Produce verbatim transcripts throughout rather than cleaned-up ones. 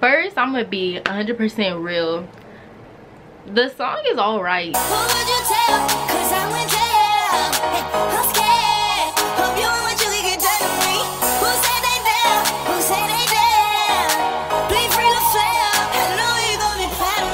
First, I'm gonna be one hundred percent real. The song is all right. Who would you tell? 'Cause I went down. I'm scared. Hope you and what you can get done to me. Who said they down? Who said they down? Bleed free to flare. I know you gon' be proud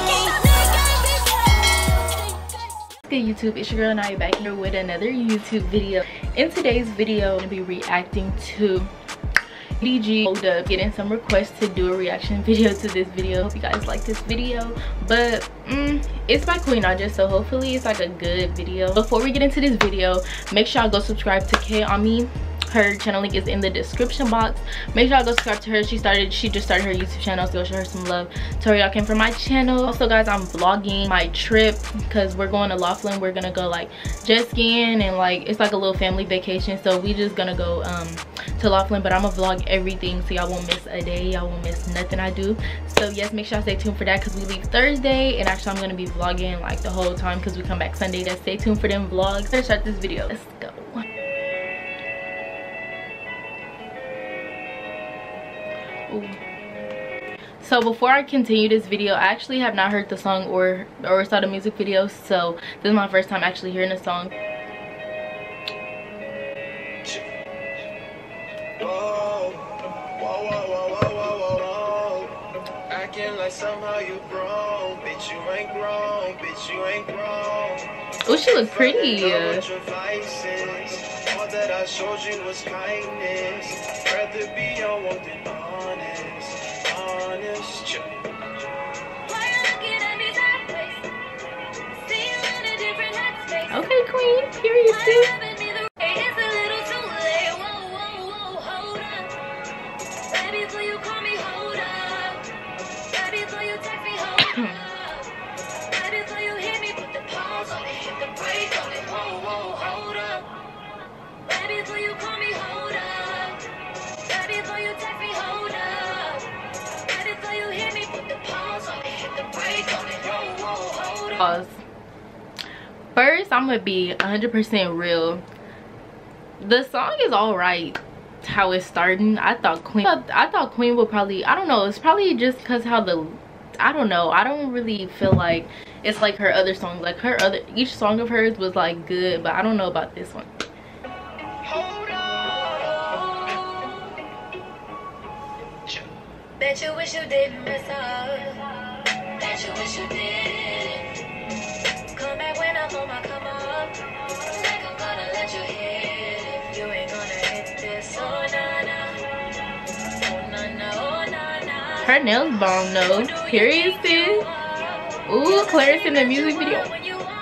of me. Good YouTube, it's your girl Naya back here with another YouTube video. In today's video, I'm gonna be reacting to D D G. Hold up, getting some requests to do a reaction video to this video. Hope you guys like this video, but mm, it's by Queen Naija, so hopefully it's like a good video. Before we get into this video, make sure y'all go subscribe to K Ami. Her channel link is in the description box. Make sure y'all go subscribe to her. She started she just started her YouTube channel, so go show her some love. Tell her y'all came from my channel. Also guys, I'm vlogging my trip because we're going to Laughlin. We're gonna go like jet skiing, and like it's like a little family vacation, so we just gonna go um to Laughlin. But I'm gonna vlog everything, so y'all won't miss a day, y'all won't miss nothing I do. So yes, make sure y'all stay tuned for that because we leave Thursday, and actually I'm gonna be vlogging like the whole time because we come back Sunday. Just stay tuned for them vlogs. Let's start this video. Let's go. Ooh. So before I continue this video, I actually have not heard the song or or saw the music video, so this is my first time actually hearing the song. Whoa, whoa, whoa, whoa, whoa, whoa, whoa. Acting like somehow you grown, bitch, you ain't grown, bitch, you ain't grown. Oh, she look pretty. All that I showed you was kindness. Rather be on one than honest, honest. Okay, Queen, period, sis. Pause. First, I'm gonna be one hundred percent real. The song is all right. How it's starting, I thought Queen. I thought Queen would probably. I don't know. It's probably just because how the. I don't know. I don't really feel like it's like her other songs. Like her other, each song of hers was like good, but I don't know about this one. Bet you wish you didn't miss out. Bet you wish you did. Come back when I'm on my come up. Think I'm gonna let you hit it. You ain't gonna hit this. Oh na na. Oh na na. Oh na na. Her nails bomb though. Period, sis. Ooh, Clarence in the music video. I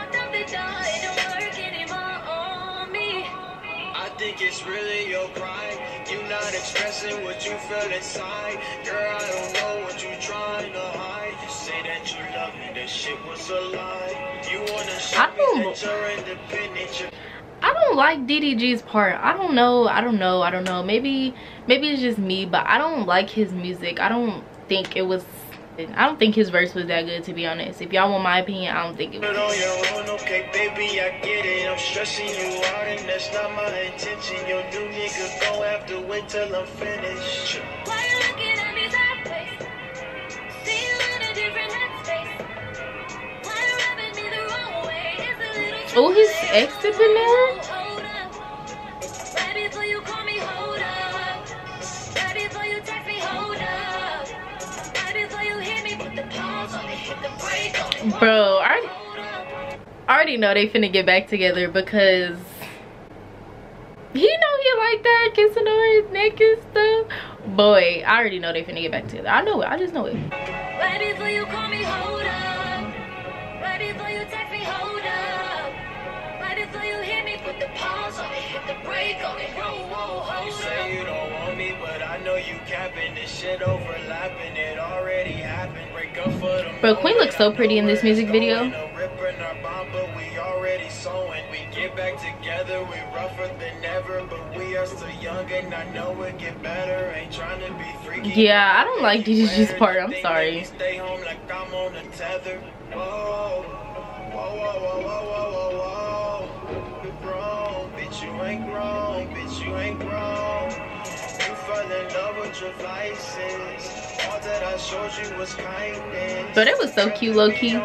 think it's really your pride. You not expressing what you feel inside. Girl, I don't know what you trying to hide. You say that you love me, that shit was a lie. You wanna show I me don't, that you're independent. You're I don't like D D G's part. I don't know. I don't know. I don't know. Maybe maybe it's just me, but I don't like his music. I don't think it was I don't think his verse was that good, to be honest. If y'all want my opinion, I don't think it was. on your own, okay, baby, I get it. I'm stressing you out, and that's not my intention. Your new nigga gon' have to wait till I'm finished. Why you looking at me sideways? See you in a different headspace. Why you rubbing me the wrong way? It's a little too Oh, his late. ex is in there? Hold up. Right before you call me, hold up. Right before you text me, hold up. Right before you hit me, put the pause on it, hit the brake on it. Bro, I already, I already know they finna get back together because he know he like that, kissing on his neck and stuff. Boy, I already know they finna get back together. I know it. I just know it. Right before you call me, hold up. Right before you text me, hold up. Right before you hit me, put the pause on it, hit the brake on it. Whoa, whoa, hold You up. say you don't want me, but I know you capping. This shit overlapping, it already happened. Break up for them. Bro, Queen looks so pretty in this music video. Ripping our bomb, but we already sewing. We get back together, we rougher than ever, but we are still young, and I know it get better. Ain't trying to be freaky. Yeah, I don't like D D G's part. I'm sorry. Stay home like I'm on a tether. Whoa, whoa, whoa, whoa, whoa, whoa, whoa. You grown, bitch, you ain't grown, bitch, you ain't grown. You fell in love with your vices. All that I showed you was kindness. But it was so cute, low-key.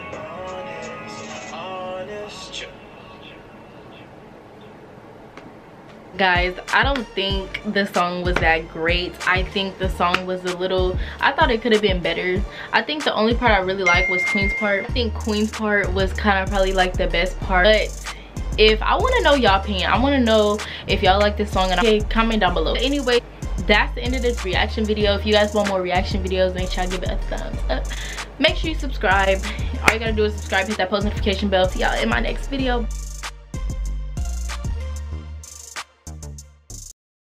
Guys, I don't think the song was that great. I think the song was a little, I thought it could have been better. I think the only part I really liked was Queen's part. I think Queen's part was kind of probably like the best part. But if I want to know y'all opinion, I want to know if y'all like this song, and okay, comment down below. But anyway, that's the end of this reaction video. If you guys want more reaction videos, make sure I give it a thumbs up. Make sure you subscribe. All you gotta do is subscribe, hit that post notification bell. See y'all in my next video.